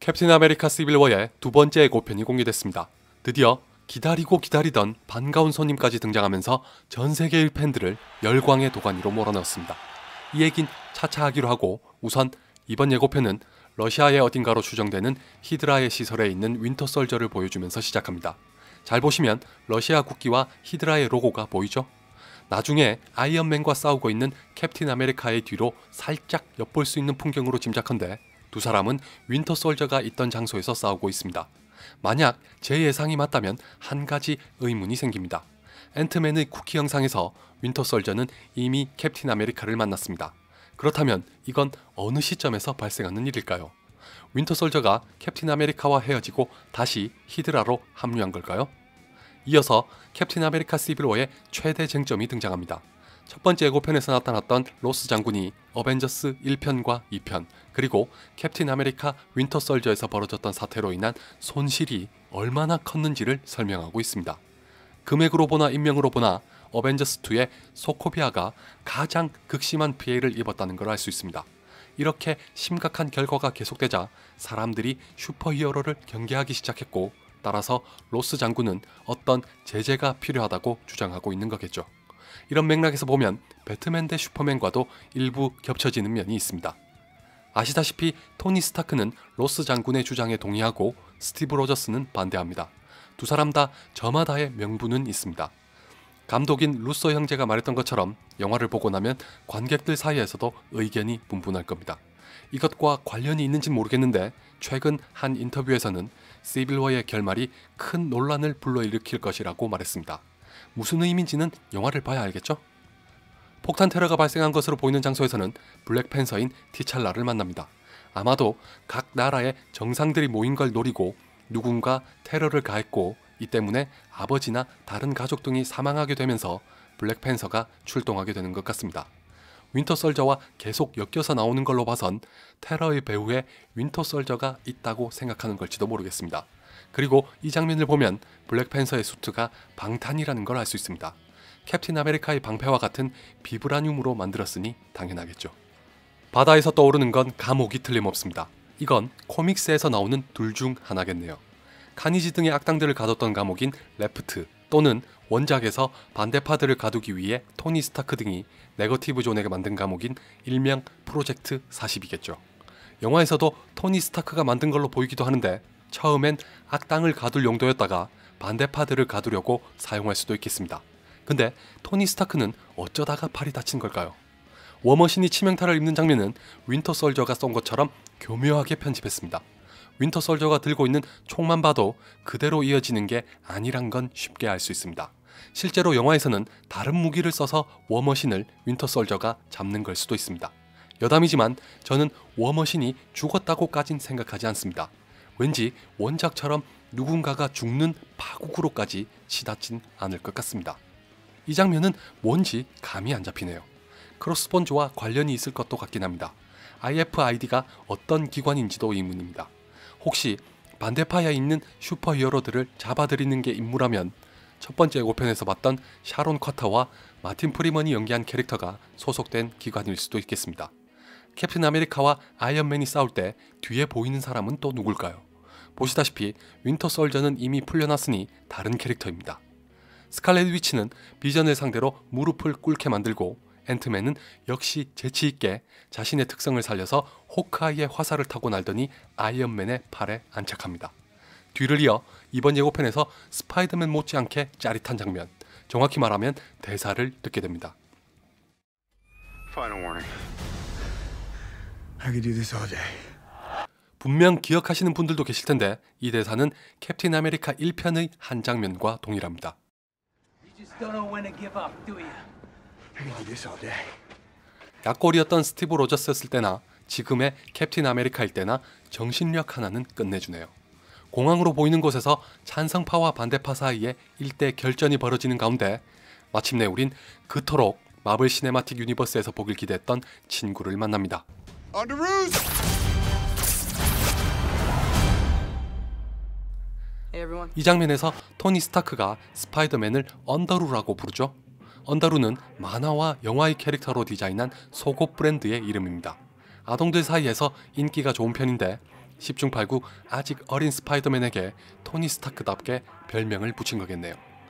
캡틴 아메리카 시빌워의 두 번째 예고편이 공개됐습니다. 드디어 기다리고 기다리던 반가운 손님까지 등장하면서 전 세계의 팬들을 열광의 도가니로 몰아넣었습니다. 이 얘긴 차차 하기로 하고 우선 이번 예고편은 러시아의 어딘가로 추정되는 히드라의 시설에 있는 윈터 솔저를 보여주면서 시작합니다. 잘 보시면 러시아 국기와 히드라의 로고가 보이죠? 나중에 아이언맨과 싸우고 있는 캡틴 아메리카의 뒤로 살짝 엿볼 수 있는 풍경으로 짐작한데 두 사람은 윈터 솔저가 있던 장소에서 싸우고 있습니다. 만약 제 예상이 맞다면 한 가지 의문이 생깁니다. 앤트맨의 쿠키 영상에서 윈터 솔저는 이미 캡틴 아메리카를 만났습니다. 그렇다면 이건 어느 시점에서 발생하는 일일까요? 윈터 솔저가 캡틴 아메리카와 헤어지고 다시 히드라로 합류한 걸까요? 이어서 캡틴 아메리카 시빌워의 최대 쟁점이 등장합니다. 첫 번째 예고편에서 나타났던 로스 장군이 어벤져스 1편과 2편 그리고 캡틴 아메리카 윈터 솔저에서 벌어졌던 사태로 인한 손실이 얼마나 컸는지를 설명하고 있습니다. 금액으로 보나 인명으로 보나 어벤져스2의 소코비아가 가장 극심한 피해를 입었다는 걸 알 수 있습니다. 이렇게 심각한 결과가 계속되자 사람들이 슈퍼히어로를 경계하기 시작했고 따라서 로스 장군은 어떤 제재가 필요하다고 주장하고 있는 거겠죠. 이런 맥락에서 보면 배트맨 대 슈퍼맨과도 일부 겹쳐지는 면이 있습니다. 아시다시피 토니 스타크는 로스 장군의 주장에 동의하고 스티브 로저스는 반대합니다. 두 사람 다 저마다의 명분은 있습니다. 감독인 루소 형제가 말했던 것처럼 영화를 보고 나면 관객들 사이에서도 의견이 분분할 겁니다. 이것과 관련이 있는지 모르겠는데 최근 한 인터뷰에서는 시빌워의 결말이 큰 논란을 불러일으킬 것이라고 말했습니다. 무슨 의미인지는 영화를 봐야 알겠죠? 폭탄 테러가 발생한 것으로 보이는 장소에서는 블랙팬서인 티찰라를 만납니다. 아마도 각 나라의 정상들이 모인 걸 노리고 누군가 테러를 가했고 이 때문에 아버지나 다른 가족 등이 사망하게 되면서 블랙팬서가 출동하게 되는 것 같습니다. 윈터 솔저와 계속 엮여서 나오는 걸로 봐선 테러의 배후에 윈터 솔저가 있다고 생각하는 걸지도 모르겠습니다. 그리고 이 장면을 보면 블랙팬서의 수트가 방탄이라는 걸 알 수 있습니다. 캡틴 아메리카의 방패와 같은 비브라늄으로 만들었으니 당연하겠죠. 바다에서 떠오르는 건 감옥이 틀림없습니다. 이건 코믹스에서 나오는 둘 중 하나겠네요. 카니지 등의 악당들을 가뒀던 감옥인 레프트 또는 원작에서 반대파들을 가두기 위해 토니 스타크 등이 네거티브 존에게 만든 감옥인 일명 프로젝트 40이겠죠. 영화에서도 토니 스타크가 만든 걸로 보이기도 하는데 처음엔 악당을 가둘 용도였다가 반대파들을 가두려고 사용할 수도 있겠습니다. 근데 토니 스타크는 어쩌다가 팔이 다친 걸까요? 워머신이 치명타를 입는 장면은 윈터 솔저가 쏜 것처럼 교묘하게 편집했습니다. 윈터 솔저가 들고 있는 총만 봐도 그대로 이어지는 게 아니란 건 쉽게 알 수 있습니다. 실제로 영화에서는 다른 무기를 써서 워머신을 윈터 솔저가 잡는 걸 수도 있습니다. 여담이지만 저는 워머신이 죽었다고까진 생각하지 않습니다. 왠지 원작처럼 누군가가 죽는 파국으로까지 치닫진 않을 것 같습니다. 이 장면은 뭔지 감이 안 잡히네요. 크로스본즈와 관련이 있을 것도 같긴 합니다. IFID가 어떤 기관인지도 의문입니다. 혹시 반대파에 있는 슈퍼히어로들을 잡아들이는 게 임무라면 첫 번째 예고편에서 봤던 샤론 커터와 마틴 프리먼이 연기한 캐릭터가 소속된 기관일 수도 있겠습니다. 캡틴 아메리카와 아이언맨이 싸울 때 뒤에 보이는 사람은 또 누굴까요? 보시다시피 윈터 솔저는 이미 풀려났으니 다른 캐릭터입니다. 스칼렛 위치는 비전을 상대로 무릎을 꿇게 만들고 앤트맨은 역시 재치있게 자신의 특성을 살려서 호크아이의 화살을 타고 날더니 아이언맨의 팔에 안착합니다. 뒤를 이어 이번 예고편에서 스파이더맨 못지않게 짜릿한 장면, 정확히 말하면 대사를 듣게 됩니다. Final warning. I could do this all day. 분명 기억하시는 분들도 계실 텐데 이 대사는 캡틴 아메리카 1편의 한 장면과 동일합니다. You just don't know when to give up, do you? I could do this all day. 약골이었던 스티브 로저스였을 때나 지금의 캡틴 아메리카일 때나 정신력 하나는 끝내주네요. 공항으로 보이는 곳에서 찬성파와 반대파 사이에 일대 결전이 벌어지는 가운데 마침내 우린 그토록 마블 시네마틱 유니버스에서 보길 기대했던 친구를 만납니다. 이 장면에서 토니 스타크가 스파이더맨을 언더루라고 부르죠. 언더루는 만화와 영화의 캐릭터로 디자인한 속옷 브랜드의 이름입니다. 아동들 사이에서 인기가 좋은 편인데 10중8구 아직 어린 스파이더맨에게 토니 스타크답게 별명을 붙인 거겠네요.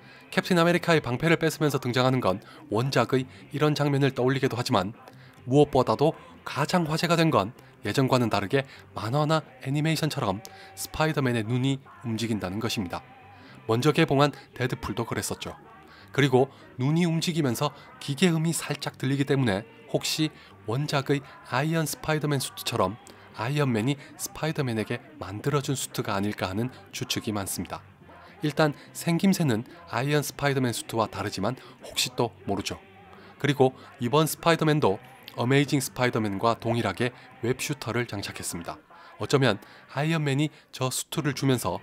캡틴 아메리카의 방패를 뺏으면서 등장하는 건 원작의 이런 장면을 떠올리기도 하지만 무엇보다도 가장 화제가 된 건 예전과는 다르게 만화나 애니메이션처럼 스파이더맨의 눈이 움직인다는 것입니다. 먼저 개봉한 데드풀도 그랬었죠. 그리고 눈이 움직이면서 기계음이 살짝 들리기 때문에 혹시 원작의 아이언 스파이더맨 수트처럼 아이언맨이 스파이더맨에게 만들어준 수트가 아닐까 하는 추측이 많습니다. 일단 생김새는 아이언 스파이더맨 수트와 다르지만 혹시 또 모르죠. 그리고 이번 스파이더맨도 어메이징 스파이더맨과 동일하게 웹슈터를 장착했습니다. 어쩌면 아이언맨이 저 수트를 주면서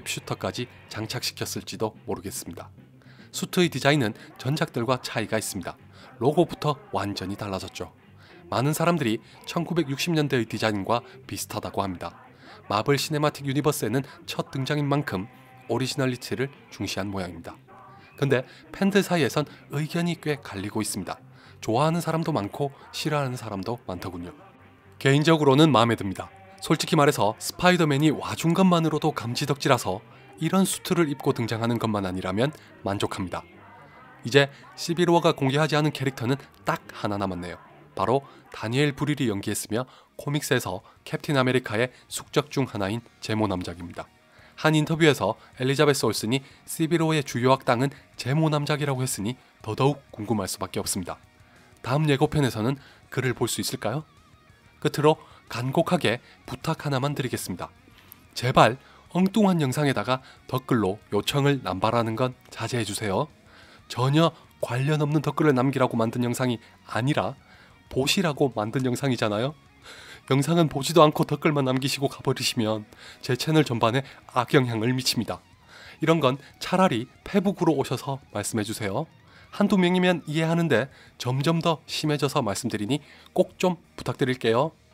웹슈터까지 장착시켰을지도 모르겠습니다. 수트의 디자인은 전작들과 차이가 있습니다. 로고부터 완전히 달라졌죠. 많은 사람들이 1960년대의 디자인과 비슷하다고 합니다. 마블 시네마틱 유니버스에는 첫 등장인 만큼 오리지널리티를 중시한 모양입니다. 근데 팬들 사이에선 의견이 꽤 갈리고 있습니다. 좋아하는 사람도 많고 싫어하는 사람도 많더군요. 개인적으로는 마음에 듭니다. 솔직히 말해서 스파이더맨이 와준 것만으로도 감지덕지라서 이런 수트를 입고 등장하는 것만 아니라면 만족합니다. 이제 시빌워가 공개하지 않은 캐릭터는 딱 하나 남았네요. 바로 다니엘 브릴이 연기했으며 코믹스에서 캡틴 아메리카의 숙적 중 하나인 제모 남작입니다. 한 인터뷰에서 엘리자베스 올슨이 시빌워의 주요 악당은 제모 남작이라고 했으니 더더욱 궁금할 수밖에 없습니다. 다음 예고편에서는 그를 볼 수 있을까요? 끝으로 간곡하게 부탁 하나만 드리겠습니다. 제발 엉뚱한 영상에다가 댓글로 요청을 남발하는 건 자제해주세요. 전혀 관련 없는 댓글을 남기라고 만든 영상이 아니라 보시라고 만든 영상이잖아요. 영상은 보지도 않고 댓글만 남기시고 가버리시면 제 채널 전반에 악영향을 미칩니다. 이런 건 차라리 페북으로 오셔서 말씀해주세요. 한두 명이면 이해하는데 점점 더 심해져서 말씀드리니 꼭 좀 부탁드릴게요.